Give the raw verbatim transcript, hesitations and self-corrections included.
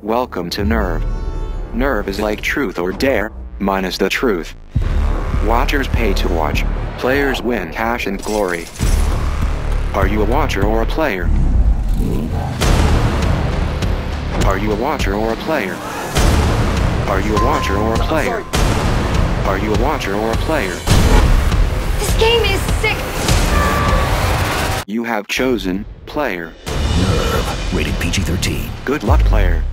Welcome to Nerve. Nerve is like truth or dare, minus the truth. Watchers pay to watch, players win cash and glory. Are you a watcher or a player? Are you a watcher or a player? Are you a watcher or a player? Are you a watcher or a player? This game is sick! You have chosen player. Nerve, rated P G thirteen. Good luck, player.